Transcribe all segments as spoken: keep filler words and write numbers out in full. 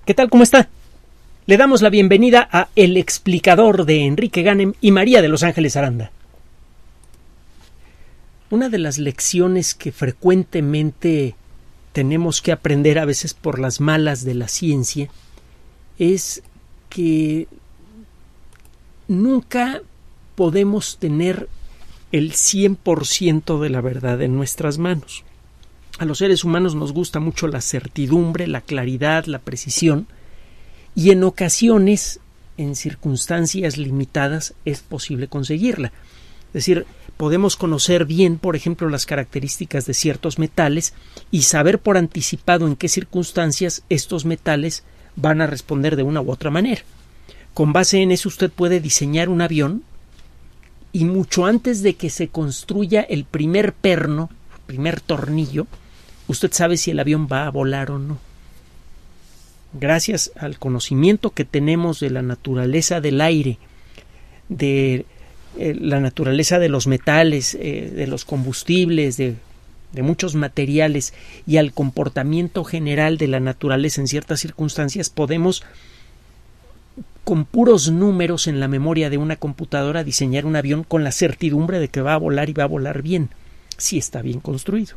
¿Qué tal? ¿Cómo está? Le damos la bienvenida a El Explicador de Enrique Ganem y María de Los Ángeles Aranda. Una de las lecciones que frecuentemente tenemos que aprender, a veces por las malas de la ciencia, es que nunca podemos tener el cien por ciento de la verdad en nuestras manos. A los seres humanos nos gusta mucho la certidumbre, la claridad, la precisión, y en ocasiones, en circunstancias limitadas, es posible conseguirla. Es decir, podemos conocer bien, por ejemplo, las características de ciertos metales y saber por anticipado en qué circunstancias estos metales van a responder de una u otra manera. Con base en eso usted puede diseñar un avión y mucho antes de que se construya el primer perno, el primer tornillo, usted sabe si el avión va a volar o no. Gracias al conocimiento que tenemos de la naturaleza del aire, de eh, la naturaleza de los metales, eh, de los combustibles, de, de muchos materiales y al comportamiento general de la naturaleza en ciertas circunstancias, podemos, con puros números en la memoria de una computadora, diseñar un avión con la certidumbre de que va a volar y va a volar bien, si está bien construido.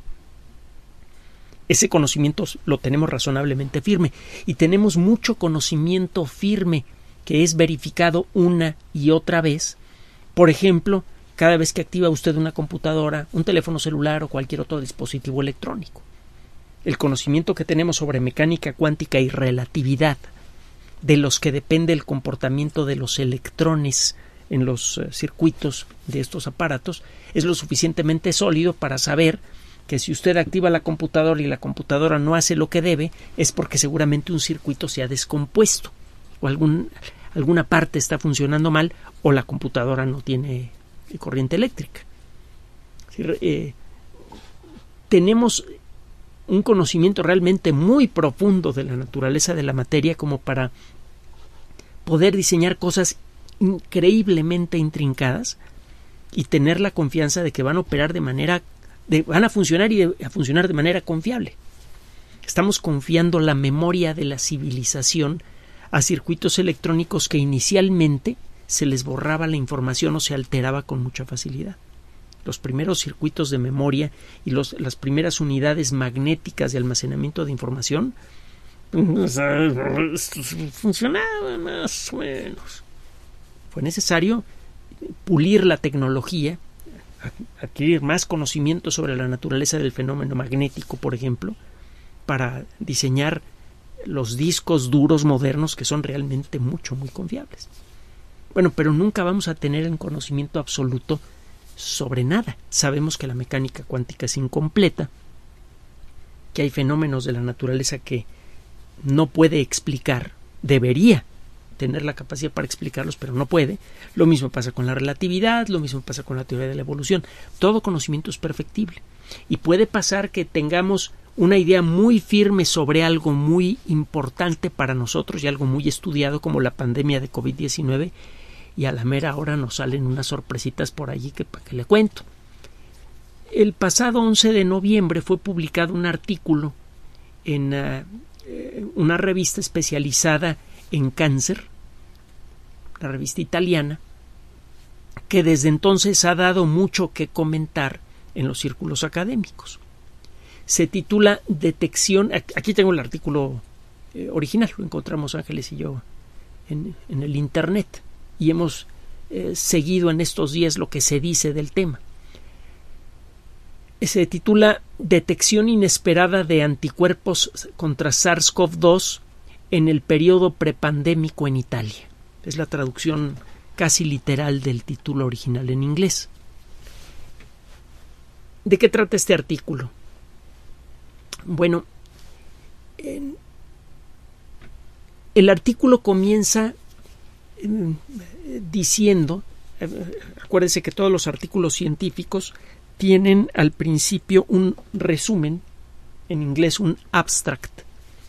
Ese conocimiento lo tenemos razonablemente firme y tenemos mucho conocimiento firme que es verificado una y otra vez. Por ejemplo, cada vez que activa usted una computadora, un teléfono celular o cualquier otro dispositivo electrónico. El conocimiento que tenemos sobre mecánica cuántica y relatividad, de los que depende el comportamiento de los electrones en los uh, circuitos de estos aparatos, es lo suficientemente sólido para saber que si usted activa la computadora y la computadora no hace lo que debe, es porque seguramente un circuito se ha descompuesto o algún, alguna parte está funcionando mal o la computadora no tiene corriente eléctrica. Es decir, eh, tenemos un conocimiento realmente muy profundo de la naturaleza de la materia como para poder diseñar cosas increíblemente intrincadas y tener la confianza de que van a operar de manera De, van a funcionar y de, a funcionar de manera confiable. Estamos confiando la memoria de la civilización a circuitos electrónicos que inicialmente se les borraba la información o se alteraba con mucha facilidad. Los primeros circuitos de memoria y los, las primeras unidades magnéticas de almacenamiento de información funcionaban más o menos. Fue necesario pulir la tecnología, adquirir más conocimiento sobre la naturaleza del fenómeno magnético, por ejemplo, para diseñar los discos duros modernos que son realmente mucho, muy confiables. Bueno, pero nunca vamos a tener un conocimiento absoluto sobre nada. Sabemos que la mecánica cuántica es incompleta, que hay fenómenos de la naturaleza que no puede explicar, debería tener la capacidad para explicarlos, pero no puede. Lo mismo pasa con la relatividad, lo mismo pasa con la teoría de la evolución. Todo conocimiento es perfectible. Y puede pasar que tengamos una idea muy firme sobre algo muy importante para nosotros y algo muy estudiado como la pandemia de COVID diecinueve y a la mera hora nos salen unas sorpresitas por allí que para qué le cuento. El pasado once de noviembre fue publicado un artículo en uh, una revista especializada en cáncer, la revista italiana, que desde entonces ha dado mucho que comentar en los círculos académicos. Se titula Detección, aquí tengo el artículo eh, original, lo encontramos Ángeles y yo en, en el internet y hemos eh, seguido en estos días lo que se dice del tema. Se titula Detección inesperada de anticuerpos contra SARS CoV dos en el periodo prepandémico en Italia. Es la traducción casi literal del título original en inglés. ¿De qué trata este artículo? Bueno, en, el artículo comienza eh, diciendo, eh, acuérdense que todos los artículos científicos tienen al principio un resumen, en inglés un abstract.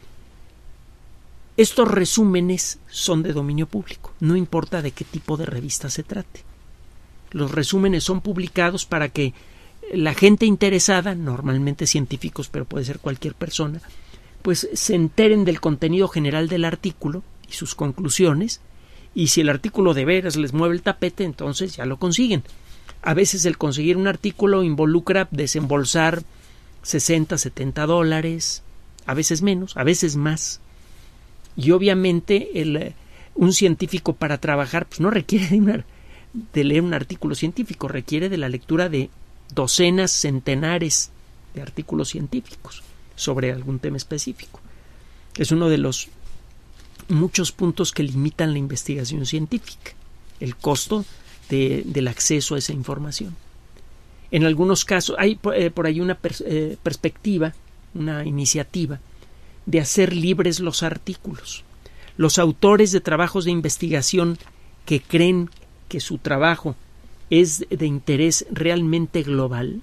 Estos resúmenes son de dominio público, no importa de qué tipo de revista se trate. Los resúmenes son publicados para que la gente interesada, normalmente científicos, pero puede ser cualquier persona, pues se enteren del contenido general del artículo y sus conclusiones, y si el artículo de veras les mueve el tapete, entonces ya lo consiguen. A veces el conseguir un artículo involucra desembolsar sesenta, setenta dólares, a veces menos, a veces más. Y obviamente el, un científico para trabajar pues no requiere de, una, de leer un artículo científico, requiere de la lectura de docenas, centenares de artículos científicos sobre algún tema específico. Es uno de los muchos puntos que limitan la investigación científica, el costo de, del acceso a esa información. En algunos casos hay eh, por ahí una pers eh, perspectiva, una iniciativa de hacer libres los artículos. Los autores de trabajos de investigación que creen que su trabajo es de interés realmente global,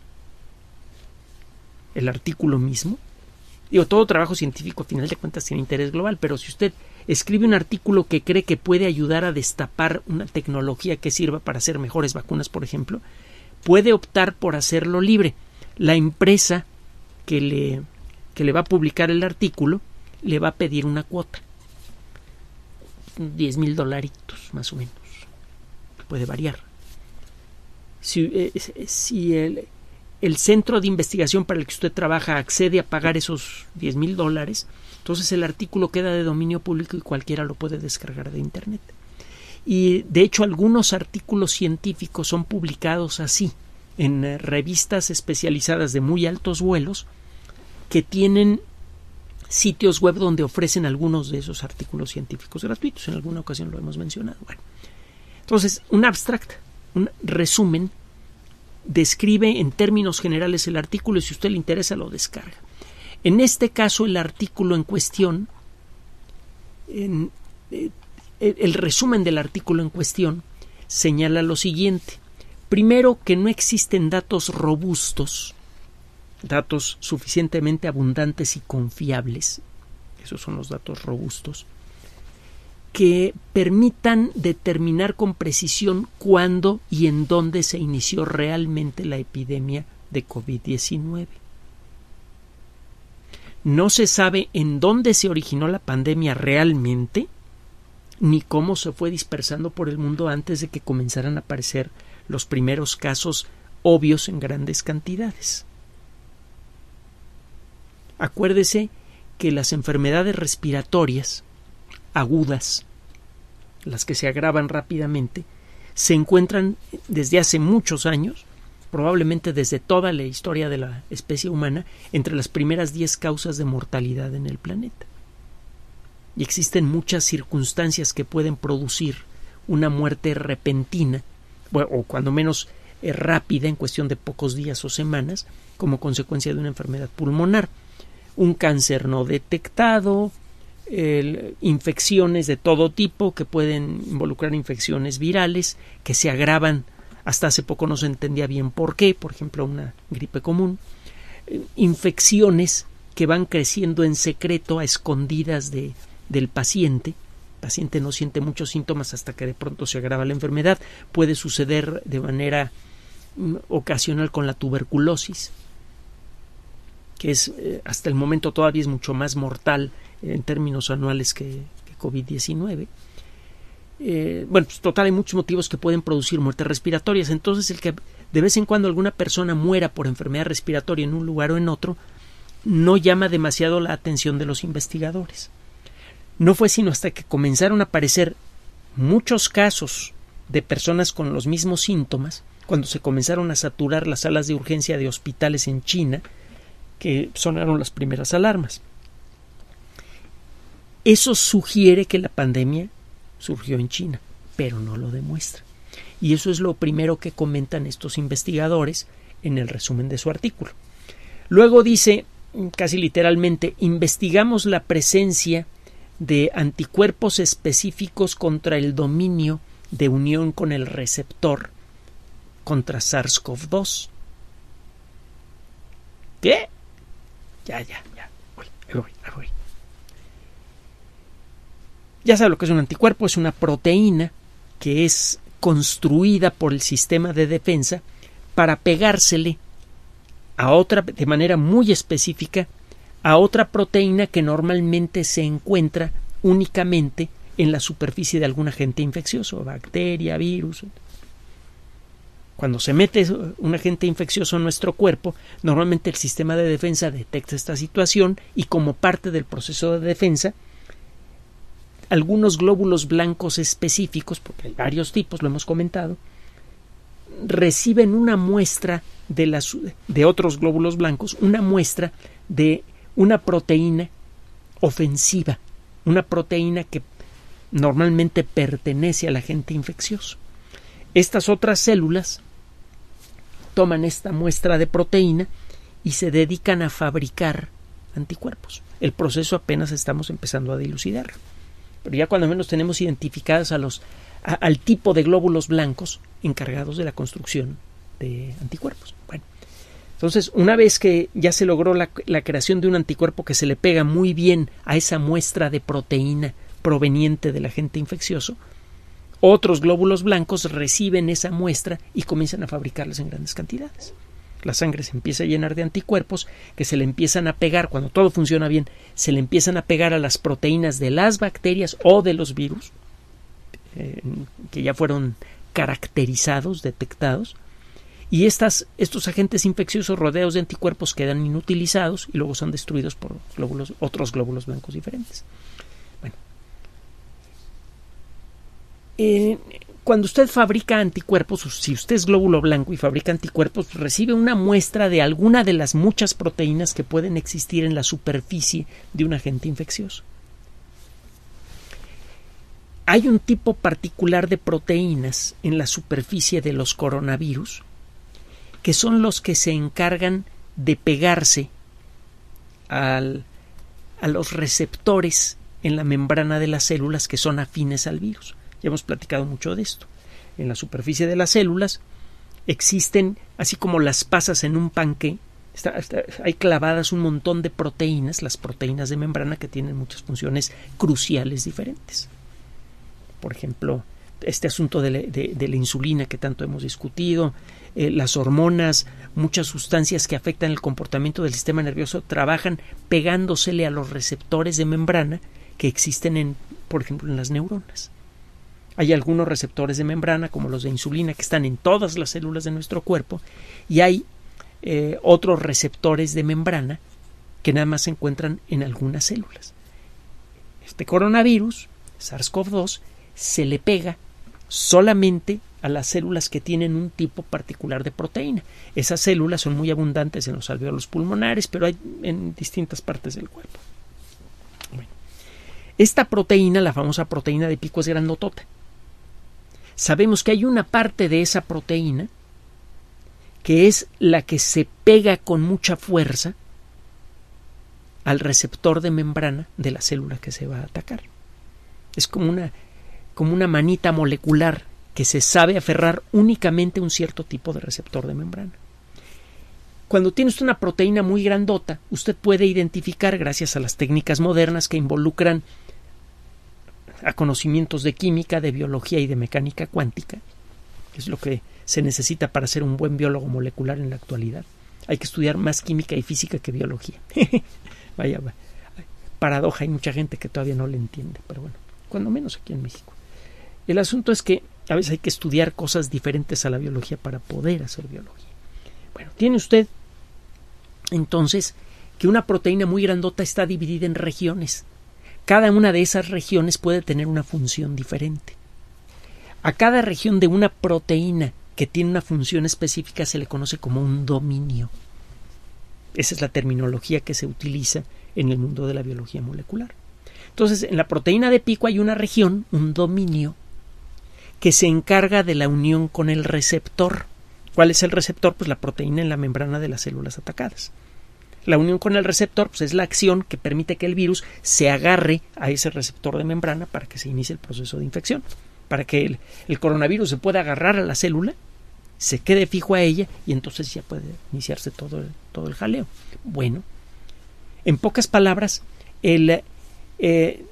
el artículo mismo, digo, todo trabajo científico a final de cuentas tiene interés global, pero si usted escribe un artículo que cree que puede ayudar a destapar una tecnología que sirva para hacer mejores vacunas, por ejemplo, puede optar por hacerlo libre. La empresa que le, que le va a publicar el artículo le va a pedir una cuota, diez mil dolaritos más o menos, puede variar. Si, eh, si el, el centro de investigación para el que usted trabaja accede a pagar esos diez mil dólares, entonces el artículo queda de dominio público y cualquiera lo puede descargar de internet. Y de hecho algunos artículos científicos son publicados así en eh, revistas especializadas de muy altos vuelos que tienen sitios web donde ofrecen algunos de esos artículos científicos gratuitos. En alguna ocasión lo hemos mencionado. Bueno, entonces un abstract, un resumen, describe en términos generales el artículo y si a usted le interesa lo descarga. En este caso el artículo en cuestión, en, eh, el resumen del artículo en cuestión señala lo siguiente. Primero, que no existen datos robustos, datos suficientemente abundantes y confiables, esos son los datos robustos, que permitan determinar con precisión cuándo y en dónde se inició realmente la epidemia de COVID diecinueve. No se sabe en dónde se originó la pandemia realmente, ni cómo se fue dispersando por el mundo antes de que comenzaran a aparecer los primeros casos obvios en grandes cantidades. Acuérdese que las enfermedades respiratorias agudas, las que se agravan rápidamente, se encuentran desde hace muchos años, probablemente desde toda la historia de la especie humana, entre las primeras diez causas de mortalidad en el planeta. Y existen muchas circunstancias que pueden producir una muerte repentina, o cuando menos eh, rápida, en cuestión de pocos días o semanas, como consecuencia de una enfermedad pulmonar. Un cáncer no detectado, eh, infecciones de todo tipo que pueden involucrar infecciones virales que se agravan. Hasta hace poco no se entendía bien por qué, por ejemplo una gripe común, eh, infecciones que van creciendo en secreto a escondidas de, del paciente. El paciente no siente muchos síntomas hasta que de pronto se agrava la enfermedad. Puede suceder de manera mm, ocasional con la tuberculosis, que es eh, hasta el momento todavía es mucho más mortal en términos anuales que, que COVID diecinueve. Eh, bueno, pues total, hay muchos motivos que pueden producir muertes respiratorias. Entonces, el que de vez en cuando alguna persona muera por enfermedad respiratoria en un lugar o en otro no llama demasiado la atención de los investigadores. No fue sino hasta que comenzaron a aparecer muchos casos de personas con los mismos síntomas, cuando se comenzaron a saturar las salas de urgencia de hospitales en China, que sonaron las primeras alarmas. Eso sugiere que la pandemia surgió en China, pero no lo demuestra. Y eso es lo primero que comentan estos investigadores en el resumen de su artículo. Luego dice, casi literalmente, investigamos la presencia de anticuerpos específicos contra el dominio de unión con el receptor contra SARS CoV dos. ¿Qué? Ya, ya, ya. Voy, ahí voy, ahí voy. Ya sabe lo que es un anticuerpo, es una proteína que es construida por el sistema de defensa para pegársele a otra, de manera muy específica, a otra proteína que normalmente se encuentra únicamente en la superficie de algún agente infeccioso, bacteria, virus. Cuando se mete un agente infeccioso en nuestro cuerpo, normalmente el sistema de defensa detecta esta situación y, como parte del proceso de defensa, algunos glóbulos blancos específicos, porque hay varios tipos, lo hemos comentado, reciben una muestra de, las, de otros glóbulos blancos, una muestra de una proteína ofensiva, una proteína que normalmente pertenece al agente infeccioso. Estas otras células toman esta muestra de proteína y se dedican a fabricar anticuerpos. El proceso apenas estamos empezando a dilucidar, pero ya cuando menos tenemos identificadas a los, a, al tipo de glóbulos blancos encargados de la construcción de anticuerpos. Bueno, entonces, una vez que ya se logró la, la creación de un anticuerpo que se le pega muy bien a esa muestra de proteína proveniente del agente infeccioso, otros glóbulos blancos reciben esa muestra y comienzan a fabricarlas en grandes cantidades. La sangre se empieza a llenar de anticuerpos que se le empiezan a pegar, cuando todo funciona bien, se le empiezan a pegar a las proteínas de las bacterias o de los virus, eh, que ya fueron caracterizados, detectados, y estas, estos agentes infecciosos rodeados de anticuerpos quedan inutilizados y luego son destruidos por glóbulos, otros glóbulos blancos diferentes. Bueno, eh, cuando usted fabrica anticuerpos, si usted es glóbulo blanco y fabrica anticuerpos, recibe una muestra de alguna de las muchas proteínas que pueden existir en la superficie de un agente infeccioso. Hay un tipo particular de proteínas en la superficie de los coronavirus que son los que se encargan de pegarse al, a los receptores en la membrana de las células que son afines al virus. Ya hemos platicado mucho de esto. En la superficie de las células existen, así como las pasas en un panqué, está, está, hay clavadas un montón de proteínas, las proteínas de membrana, que tienen muchas funciones cruciales diferentes. Por ejemplo, este asunto de la, de, de la insulina que tanto hemos discutido, eh, las hormonas, muchas sustancias que afectan el comportamiento del sistema nervioso trabajan pegándosele a los receptores de membrana que existen, en, por ejemplo, en las neuronas. Hay algunos receptores de membrana, como los de insulina, que están en todas las células de nuestro cuerpo, y hay eh, otros receptores de membrana que nada más se encuentran en algunas células. Este coronavirus, SARS-CoV dos, se le pega solamente a las células que tienen un tipo particular de proteína. Esas células son muy abundantes en los alvéolos pulmonares, pero hay en distintas partes del cuerpo. Bueno, esta proteína, la famosa proteína de pico, es grandotota. Sabemos que hay una parte de esa proteína que es la que se pega con mucha fuerza al receptor de membrana de la célula que se va a atacar. Es como una, como una manita molecular que se sabe aferrar únicamente a un cierto tipo de receptor de membrana. Cuando tiene usted una proteína muy grandota, usted puede identificar, gracias a las técnicas modernas que involucran a conocimientos de química, de biología y de mecánica cuántica, que es lo que se necesita para ser un buen biólogo molecular en la actualidad. Hay que estudiar más química y física que biología. Vaya, vaya, paradoja, hay mucha gente que todavía no le entiende, pero bueno, cuando menos aquí en México. El asunto es que a veces hay que estudiar cosas diferentes a la biología para poder hacer biología. Bueno, tiene usted entonces que una proteína muy grandota está dividida en regiones. Cada una de esas regiones puede tener una función diferente. A cada región de una proteína que tiene una función específica se le conoce como un dominio. Esa es la terminología que se utiliza en el mundo de la biología molecular. Entonces, en la proteína de pico hay una región, un dominio, que se encarga de la unión con el receptor. ¿Cuál es el receptor? Pues la proteína en la membrana de las células atacadas. La unión con el receptor, pues, es la acción que permite que el virus se agarre a ese receptor de membrana para que se inicie el proceso de infección, para que el, el coronavirus se pueda agarrar a la célula, se quede fijo a ella y entonces ya puede iniciarse todo el, todo el jaleo. Bueno, en pocas palabras, el, eh,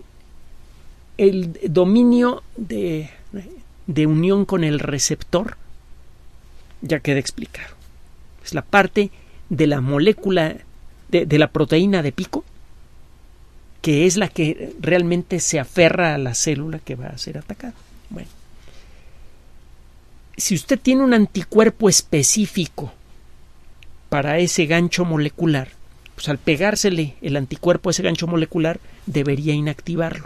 el dominio de, de unión con el receptor ya queda explicado. Es la parte de la molécula de, de la proteína de pico, que es la que realmente se aferra a la célula que va a ser atacada. Bueno, si usted tiene un anticuerpo específico para ese gancho molecular, pues al pegársele el anticuerpo a ese gancho molecular debería inactivarlo.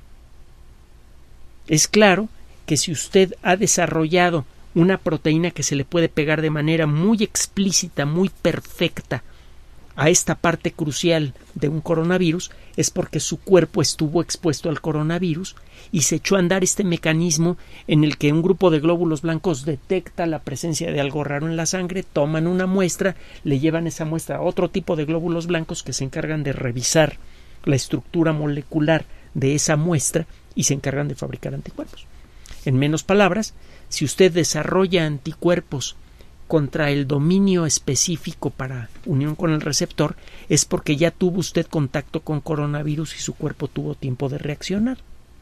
Es claro que si usted ha desarrollado una proteína que se le puede pegar de manera muy explícita, muy perfecta a esta parte crucial de un coronavirus, es porque su cuerpo estuvo expuesto al coronavirus y se echó a andar este mecanismo en el que un grupo de glóbulos blancos detecta la presencia de algo raro en la sangre, toman una muestra, le llevan esa muestra a otro tipo de glóbulos blancos que se encargan de revisar la estructura molecular de esa muestra y se encargan de fabricar anticuerpos. En menos palabras, si usted desarrolla anticuerpos contra el dominio específico para unión con el receptor, es porque ya tuvo usted contacto con coronavirus y su cuerpo tuvo tiempo de reaccionar.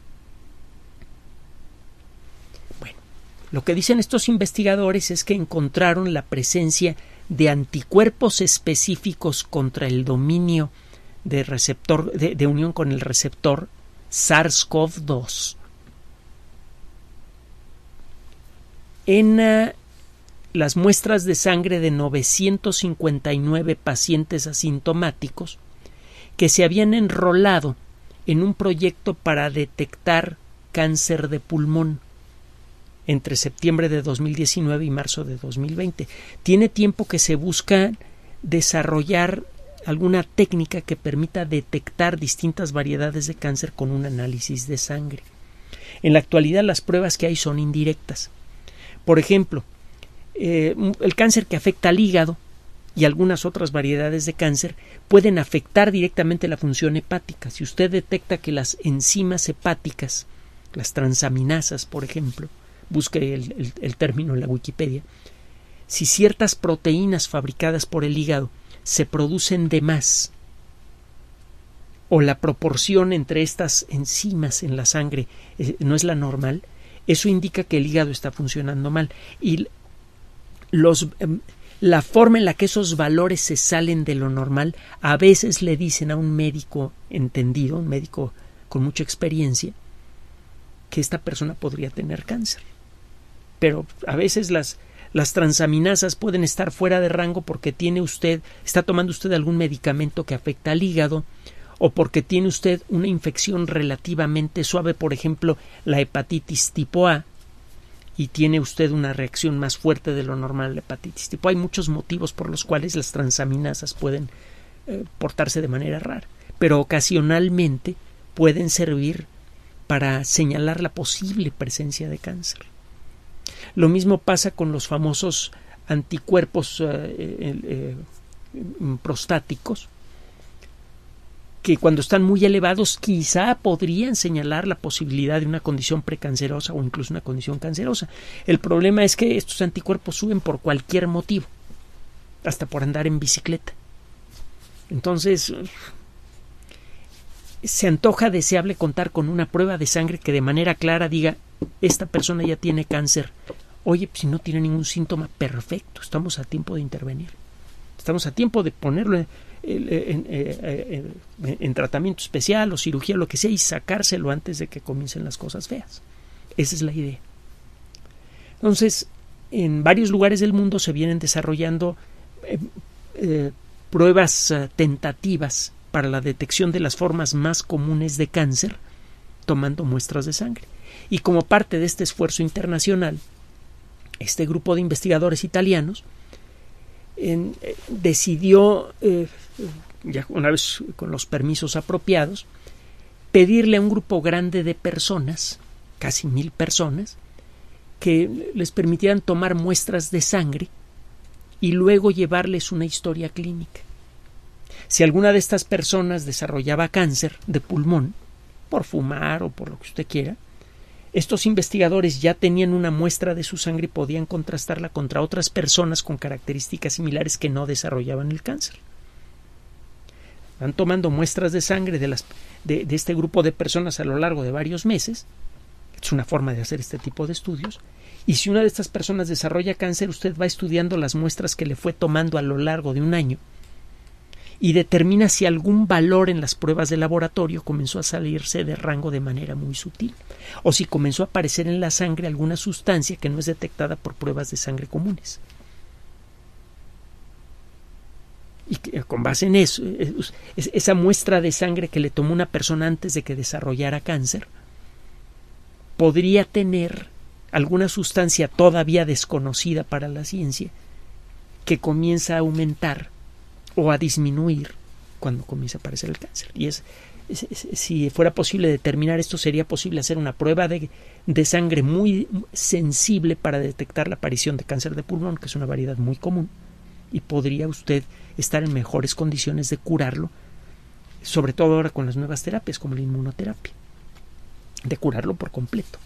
Bueno, lo que dicen estos investigadores es que encontraron la presencia de anticuerpos específicos contra el dominio de receptor de, de unión con el receptor SARS-CoV dos en uh, las muestras de sangre de novecientos cincuenta y nueve pacientes asintomáticos que se habían enrolado en un proyecto para detectar cáncer de pulmón entre septiembre de dos mil diecinueve y marzo de dos mil veinte. Tiene tiempo que se busca desarrollar alguna técnica que permita detectar distintas variedades de cáncer con un análisis de sangre. En la actualidad las pruebas que hay son indirectas. Por ejemplo, eh, el cáncer que afecta al hígado y algunas otras variedades de cáncer pueden afectar directamente la función hepática. Si usted detecta que las enzimas hepáticas, las transaminasas, por ejemplo, busque el, el, el término en la Wikipedia, si ciertas proteínas fabricadas por el hígado se producen de más o la proporción entre estas enzimas en la sangre eh, no es la normal, eso indica que el hígado está funcionando mal. Y los, eh, la forma en la que esos valores se salen de lo normal, a veces le dicen a un médico entendido, un médico con mucha experiencia, que esta persona podría tener cáncer. Pero a veces las Las transaminasas pueden estar fuera de rango porque tiene usted, está tomando usted algún medicamento que afecta al hígado o porque tiene usted una infección relativamente suave, por ejemplo, la hepatitis tipo A, y tiene usted una reacción más fuerte de lo normal a la hepatitis tipo A. Hay muchos motivos por los cuales las transaminasas pueden eh, portarse de manera rara, pero ocasionalmente pueden servir para señalar la posible presencia de cáncer. Lo mismo pasa con los famosos anticuerpos eh, eh, eh, prostáticos, que cuando están muy elevados quizá podrían señalar la posibilidad de una condición precancerosa o incluso una condición cancerosa. El problema es que estos anticuerpos suben por cualquier motivo, hasta por andar en bicicleta. Entonces, se antoja deseable contar con una prueba de sangre que de manera clara diga: esta persona ya tiene cáncer. Oye, pues si no tiene ningún síntoma, perfecto, estamos a tiempo de intervenir. Estamos a tiempo de ponerlo en, en, en, en, en tratamiento especial o cirugía, lo que sea, y sacárselo antes de que comiencen las cosas feas. Esa es la idea. Entonces, en varios lugares del mundo se vienen desarrollando eh, eh, pruebas eh, tentativas para la detección de las formas más comunes de cáncer, tomando muestras de sangre. Y como parte de este esfuerzo internacional, este grupo de investigadores italianos en, eh, decidió, eh, ya una vez con los permisos apropiados, pedirle a un grupo grande de personas, casi mil personas, que les permitieran tomar muestras de sangre y luego llevarles una historia clínica. Si alguna de estas personas desarrollaba cáncer de pulmón, por fumar o por lo que usted quiera, estos investigadores ya tenían una muestra de su sangre y podían contrastarla contra otras personas con características similares que no desarrollaban el cáncer. Van tomando muestras de sangre de, las, de, de este grupo de personas a lo largo de varios meses. Es una forma de hacer este tipo de estudios. Y si una de estas personas desarrolla cáncer, usted va estudiando las muestras que le fue tomando a lo largo de un año y determina si algún valor en las pruebas de laboratorio comenzó a salirse de rango de manera muy sutil, o si comenzó a aparecer en la sangre alguna sustancia que no es detectada por pruebas de sangre comunes. Y que, con base en eso, esa muestra de sangre que le tomó una persona antes de que desarrollara cáncer podría tener alguna sustancia todavía desconocida para la ciencia que comienza a aumentar o a disminuir cuando comienza a aparecer el cáncer. Y es, es, es si fuera posible determinar esto, sería posible hacer una prueba de, de sangre muy sensible para detectar la aparición de cáncer de pulmón, que es una variedad muy común, y podría usted estar en mejores condiciones de curarlo, sobre todo ahora con las nuevas terapias como la inmunoterapia, de curarlo por completo.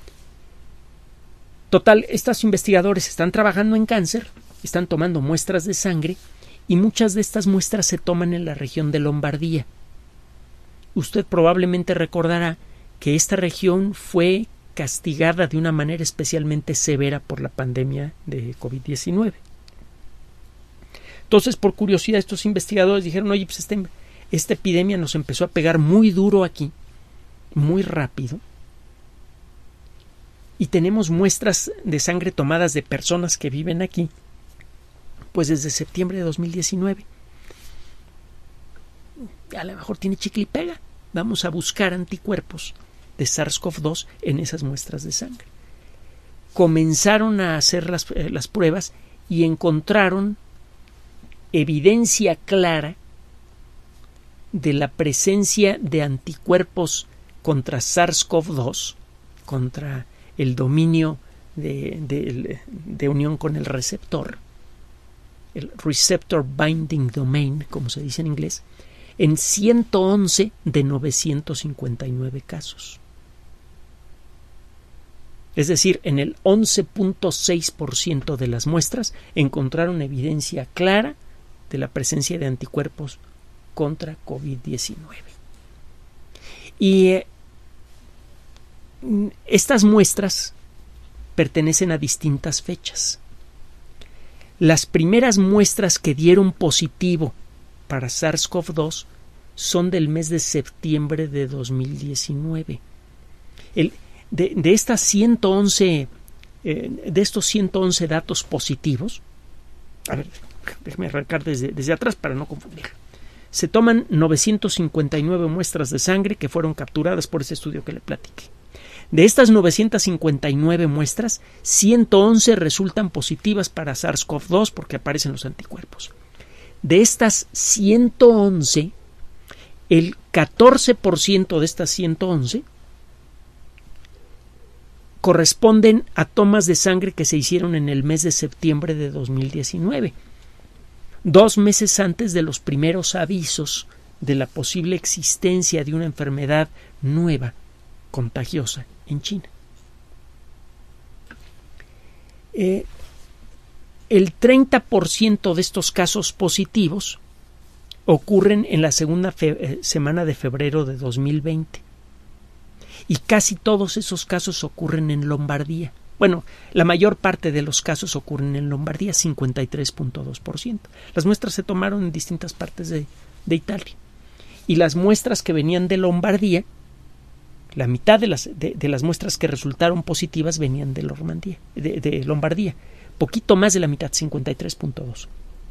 Total, estos investigadores están trabajando en cáncer, están tomando muestras de sangre y muchas de estas muestras se toman en la región de Lombardía. Usted probablemente recordará que esta región fue castigada de una manera especialmente severa por la pandemia de COVID diecinueve. Entonces, por curiosidad, estos investigadores dijeron, oye, pues este, esta epidemia nos empezó a pegar muy duro aquí, muy rápido, y tenemos muestras de sangre tomadas de personas que viven aquí, pues desde septiembre de dos mil diecinueve. A lo mejor tiene chicle y pega. Vamos a buscar anticuerpos de SARS-CoV dos en esas muestras de sangre. Comenzaron a hacer las, eh, las pruebas y encontraron evidencia clara de la presencia de anticuerpos contra SARS-CoV dos, contra el dominio de, de, de unión con el receptor, el receptor binding domain, como se dice en inglés, en ciento once de novecientos cincuenta y nueve casos. Es decir, en el once punto seis por ciento de las muestras encontraron evidencia clara de la presencia de anticuerpos contra COVID diecinueve. Y eh, estas muestras pertenecen a distintas fechas. Las primeras muestras que dieron positivo para SARS-CoV dos son del mes de septiembre de dos mil diecinueve. El, de, de estas ciento once, eh, de estos ciento once datos positivos, a ver, déjeme arrancar desde, desde atrás para no confundir. Se toman novecientas cincuenta y nueve muestras de sangre que fueron capturadas por ese estudio que le platiqué. De estas novecientas cincuenta y nueve muestras, ciento once resultan positivas para SARS-CoV dos porque aparecen los anticuerpos. De estas ciento once, el catorce por ciento de estas ciento once corresponden a tomas de sangre que se hicieron en el mes de septiembre de dos mil diecinueve, dos meses antes de los primeros avisos de la posible existencia de una enfermedad nueva, contagiosa, en China. Eh, el treinta por ciento de estos casos positivos ocurren en la segunda fe- semana de febrero de dos mil veinte. Y casi todos esos casos ocurren en Lombardía. Bueno, la mayor parte de los casos ocurren en Lombardía, cincuenta y tres punto dos por ciento. Las muestras se tomaron en distintas partes de, de Italia. Y las muestras que venían de Lombardía, la mitad de las, de, de las muestras que resultaron positivas venían de Lombardía, de, de Lombardía. Poquito más de la mitad, cincuenta y tres punto dos.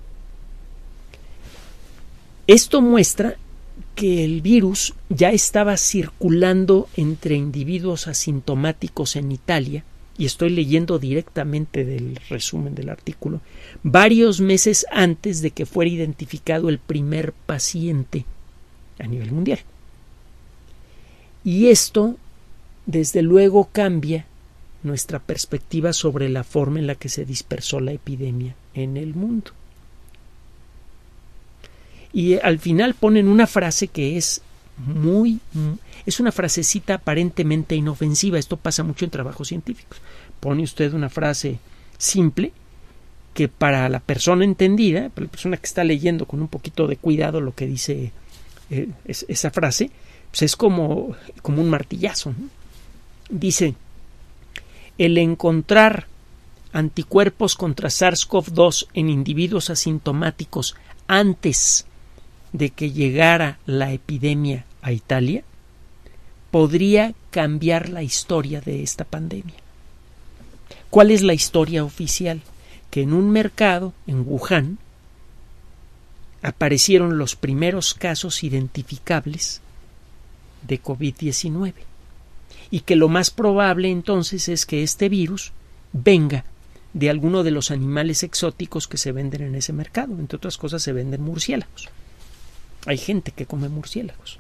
Esto muestra que el virus ya estaba circulando entre individuos asintomáticos en Italia, y estoy leyendo directamente del resumen del artículo, varios meses antes de que fuera identificado el primer paciente a nivel mundial. Y esto, desde luego, cambia nuestra perspectiva sobre la forma en la que se dispersó la epidemia en el mundo. Y al final ponen una frase que es muy, es una frasecita aparentemente inofensiva. Esto pasa mucho en trabajos científicos. Pone usted una frase simple que para la persona entendida, para la persona que está leyendo con un poquito de cuidado lo que dice eh, es, esa frase, pues es como, como un martillazo, ¿no? Dice: el encontrar anticuerpos contra SARS-CoV dos en individuos asintomáticos antes de que llegara la epidemia a Italia podría cambiar la historia de esta pandemia. ¿Cuál es la historia oficial? Que en un mercado, en Wuhan, aparecieron los primeros casos identificables de COVID diecinueve y que lo más probable entonces es que este virus venga de alguno de los animales exóticos que se venden en ese mercado. Entre otras cosas se venden murciélagos. Hay gente que come murciélagos.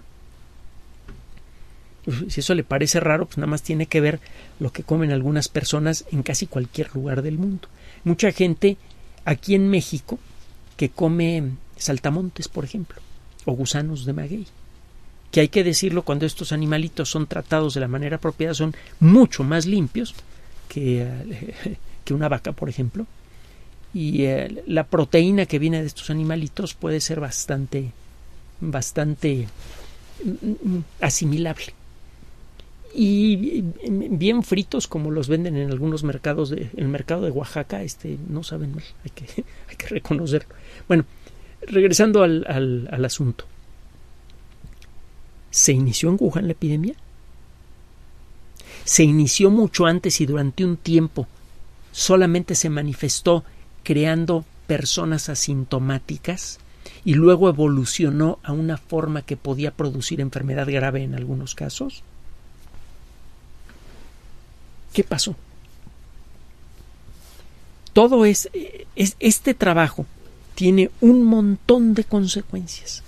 Si eso le parece raro, pues nada más tiene que ver lo que comen algunas personas en casi cualquier lugar del mundo. Mucha gente aquí en México que come saltamontes, por ejemplo, o gusanos de maguey, que hay que decirlo, cuando estos animalitos son tratados de la manera apropiada son mucho más limpios que, eh, que una vaca, por ejemplo, y eh, la proteína que viene de estos animalitos puede ser bastante bastante asimilable. Y bien fritos, como los venden en algunos mercados, de, en el mercado de Oaxaca, este, no saben mal, hay que, hay que reconocerlo. Bueno, regresando al, al, al asunto. ¿Se inició en Wuhan la epidemia? Se inició mucho antes y durante un tiempo solamente se manifestó creando personas asintomáticas y luego evolucionó a una forma que podía producir enfermedad grave en algunos casos. ¿Qué pasó? Todo es, es este trabajo tiene un montón de consecuencias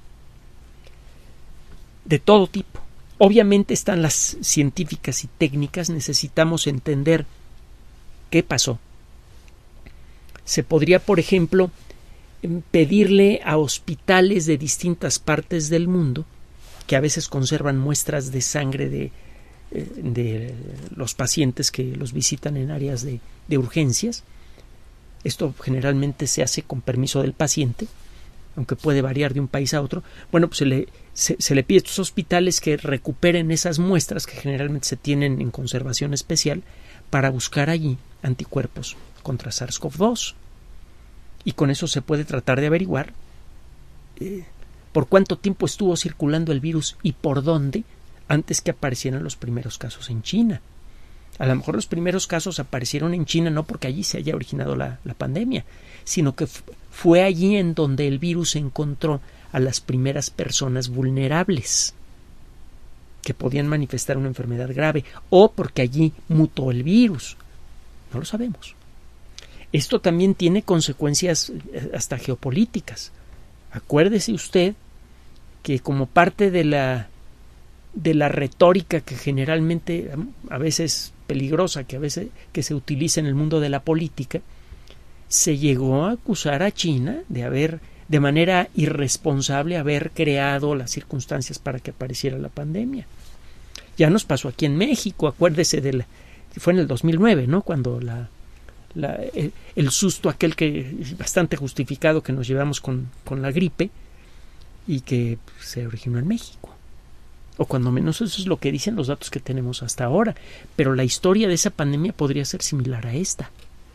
de todo tipo. Obviamente están las científicas y técnicas. Necesitamos entender qué pasó. Se podría, por ejemplo, pedirle a hospitales de distintas partes del mundo, que a veces conservan muestras de sangre de, de los pacientes que los visitan en áreas de, de urgencias. Esto generalmente se hace con permiso del paciente, aunque puede variar de un país a otro. Bueno, pues se le, se, se le pide a estos hospitales que recuperen esas muestras que generalmente se tienen en conservación especial para buscar allí anticuerpos contra SARS CoV dos. Y con eso se puede tratar de averiguar eh, por cuánto tiempo estuvo circulando el virus y por dónde antes que aparecieran los primeros casos en China. A lo mejor los primeros casos aparecieron en China no porque allí se haya originado la, la pandemia, sino que f- fue allí en donde el virus encontró a las primeras personas vulnerables que podían manifestar una enfermedad grave, o porque allí mutó el virus. No lo sabemos. Esto también tiene consecuencias hasta geopolíticas. Acuérdese usted que como parte de la de la retórica que generalmente, a veces peligrosa, que a veces que se utiliza en el mundo de la política, se llegó a acusar a China de haber, de manera irresponsable, haber creado las circunstancias para que apareciera la pandemia. Ya nos pasó aquí en México, acuérdese de la, fue en el dos mil nueve, ¿no? Cuando la La, el, el susto aquel que bastante justificado que nos llevamos con, con la gripe y que se originó en México, o cuando menos eso es lo que dicen los datos que tenemos hasta ahora, pero la historia de esa pandemia podría ser similar a esta.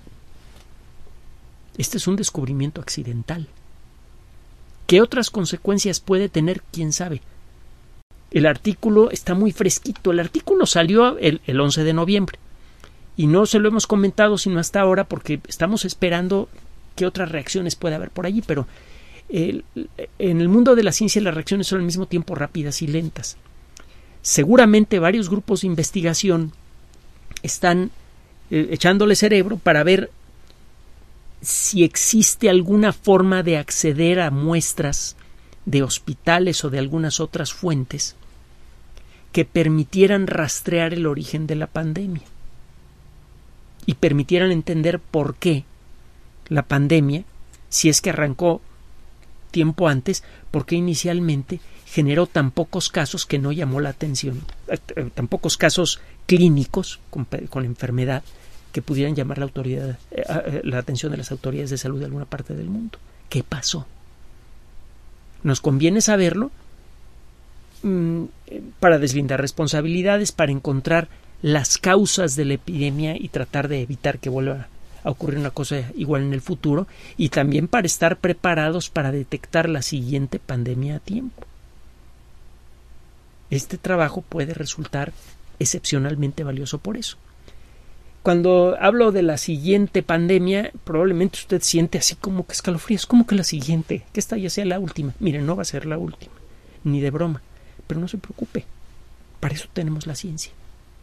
Este es un descubrimiento accidental. ¿Qué otras consecuencias puede tener? ¿Quién sabe? El artículo está muy fresquito. El artículo salió el, el once de noviembre. Y no se lo hemos comentado sino hasta ahora porque estamos esperando qué otras reacciones puede haber por allí, pero el, en el mundo de la ciencia las reacciones son al mismo tiempo rápidas y lentas. Seguramente varios grupos de investigación están eh, echándole cerebro para ver si existe alguna forma de acceder a muestras de hospitales o de algunas otras fuentes que permitieran rastrear el origen de la pandemia y permitieran entender por qué la pandemia, si es que arrancó tiempo antes, por qué inicialmente generó tan pocos casos que no llamó la atención, tan pocos casos clínicos con, con enfermedad que pudieran llamar la autoridad, eh, la atención de las autoridades de salud de alguna parte del mundo. ¿Qué pasó? Nos conviene saberlo mmm, para deslindar responsabilidades, para encontrar las causas de la epidemia y tratar de evitar que vuelva a ocurrir una cosa igual en el futuro, y también para estar preparados para detectar la siguiente pandemia a tiempo. Este trabajo puede resultar excepcionalmente valioso por eso. Cuando hablo de la siguiente pandemia, probablemente usted siente así como que escalofríos. ¿Cómo que la siguiente? Que esta ya sea la última. Mire, no va a ser la última, ni de broma. Pero no se preocupe. Para eso tenemos la ciencia.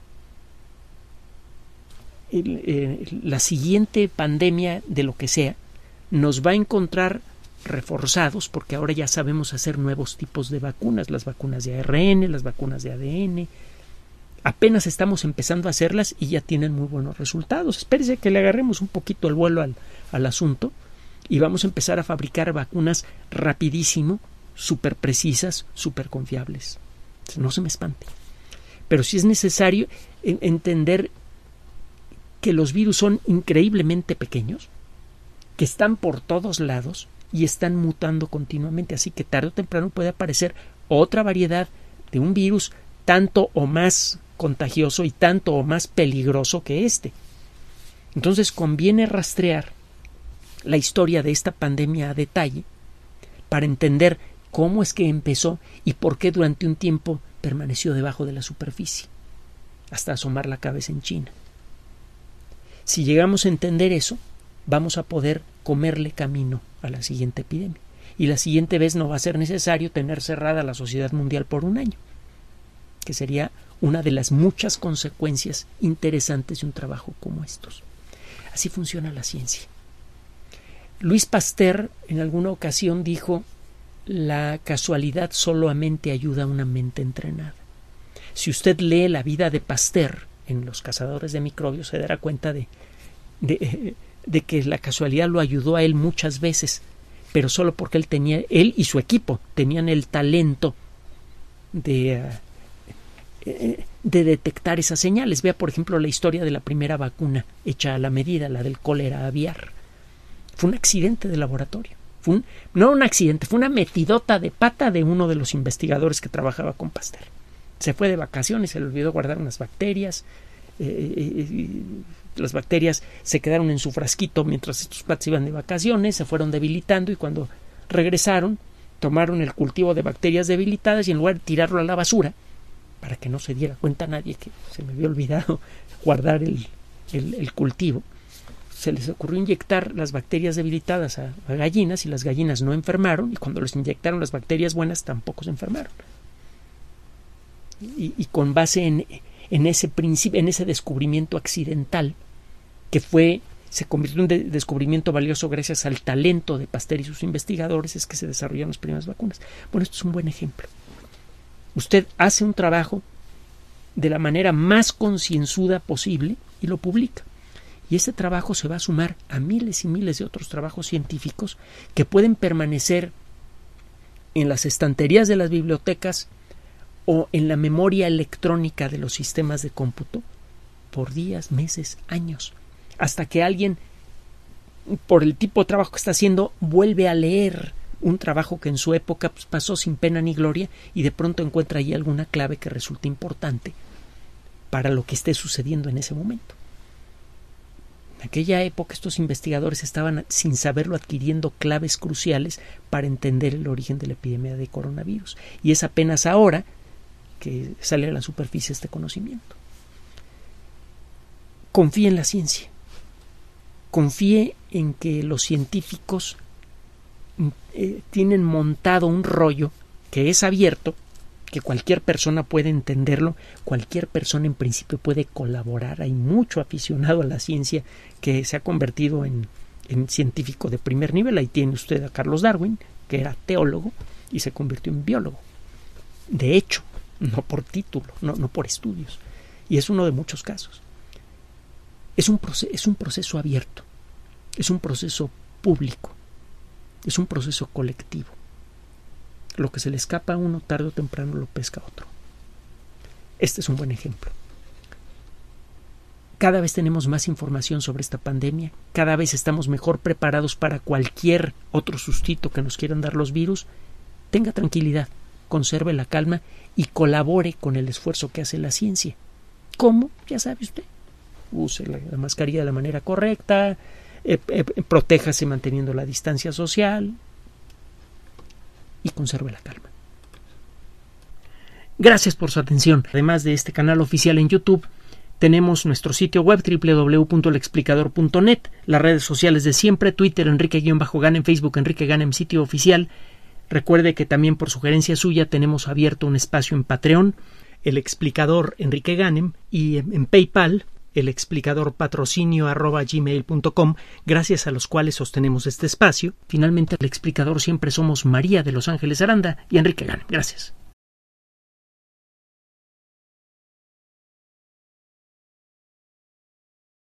El, eh, la siguiente pandemia de lo que sea nos va a encontrar reforzados, porque ahora ya sabemos hacer nuevos tipos de vacunas, las vacunas de A R N, las vacunas de A D N. Apenas estamos empezando a hacerlas y ya tienen muy buenos resultados. Espérese que le agarremos un poquito el vuelo al, al asunto y vamos a empezar a fabricar vacunas rapidísimo, súper precisas, súper confiables. No se me espante. Pero sí es necesario en, entender que los virus son increíblemente pequeños, que están por todos lados y están mutando continuamente, así que tarde o temprano puede aparecer otra variedad de un virus tanto o más contagioso y tanto o más peligroso que este. Entonces conviene rastrear la historia de esta pandemia a detalle para entender cómo es que empezó y por qué durante un tiempo permaneció debajo de la superficie, hasta asomar la cabeza en China. Si llegamos a entender eso, vamos a poder comerle camino a la siguiente epidemia. Y la siguiente vez no va a ser necesario tener cerrada la sociedad mundial por un año, que sería una de las muchas consecuencias interesantes de un trabajo como estos. Así funciona la ciencia. Luis Pasteur en alguna ocasión dijo: la casualidad solamente ayuda a una mente entrenada. Si usted lee la vida de Pasteur en Los cazadores de microbios, se dará cuenta de, de, de que la casualidad lo ayudó a él muchas veces, pero solo porque él tenía, él y su equipo tenían el talento de, de detectar esas señales. Vea, por ejemplo, la historia de la primera vacuna hecha a la medida, la del cólera aviar. Fue un accidente de laboratorio. Fue un, no un accidente, fue una metidota de pata de uno de los investigadores que trabajaba con Pasteur. Se fue de vacaciones, se le olvidó guardar unas bacterias. Eh, eh, las bacterias se quedaron en su frasquito mientras estos patas iban de vacaciones, se fueron debilitando y cuando regresaron tomaron el cultivo de bacterias debilitadas y en lugar de tirarlo a la basura, para que no se diera cuenta nadie que se me había olvidado guardar el, el, el cultivo, se les ocurrió inyectar las bacterias debilitadas a, a gallinas y las gallinas no enfermaron, y cuando les inyectaron las bacterias buenas tampoco se enfermaron. Y, y con base en, en ese principio, en ese descubrimiento accidental que fue, se convirtió en un de descubrimiento valioso gracias al talento de Pasteur y sus investigadores, es que se desarrollaron las primeras vacunas. Bueno, esto es un buen ejemplo. Usted hace un trabajo de la manera más concienzuda posible y lo publica. Y ese trabajo se va a sumar a miles y miles de otros trabajos científicos que pueden permanecer en las estanterías de las bibliotecas o en la memoria electrónica de los sistemas de cómputo por días, meses, años, hasta que alguien, por el tipo de trabajo que está haciendo, vuelve a leer un trabajo que en su época pues, pasó sin pena ni gloria y de pronto encuentra ahí alguna clave que resulta importante para lo que esté sucediendo en ese momento. En aquella época estos investigadores estaban, sin saberlo, adquiriendo claves cruciales para entender el origen de la epidemia de coronavirus. Y es apenas ahora que sale a la superficie este conocimiento. Confíe en la ciencia. Confíe en que los científicos eh, tienen montado un rollo que es abierto, que cualquier persona puede entenderlo, cualquier persona en principio puede colaborar. Hay mucho aficionado a la ciencia que se ha convertido en, en científico de primer nivel. Ahí tiene usted a Carlos Darwin, que era teólogo y se convirtió en biólogo. De hecho, no por título, no, no por estudios. Y es uno de muchos casos. Es un, proceso, es un proceso abierto, es un proceso público, es un proceso colectivo. Lo que se le escapa a uno tarde o temprano lo pesca a otro. Este es un buen ejemplo. Cada vez tenemos más información sobre esta pandemia, cada vez estamos mejor preparados para cualquier otro sustito que nos quieran dar los virus. Tenga tranquilidad, conserve la calma y colabore con el esfuerzo que hace la ciencia. ¿Cómo? Ya sabe usted. use la, la mascarilla de la manera correcta, eh, eh, protéjase manteniendo la distancia social y conserve la calma. Gracias por su atención. Además de este canal oficial en YouTube, tenemos nuestro sitio web doble u doble u doble u punto el explicador punto net, las redes sociales de siempre, Twitter Enrique-Ganem, Facebook Enrique Ganem, sitio oficial. Recuerde que también por sugerencia suya tenemos abierto un espacio en Patreon, el explicador Enrique Ganem, y en, en PayPal, el explicador patrocinio arroba gmail punto com, gracias a los cuales sostenemos este espacio. Finalmente, el explicador siempre somos María de Los Ángeles Aranda y Enrique Ganem. Gracias.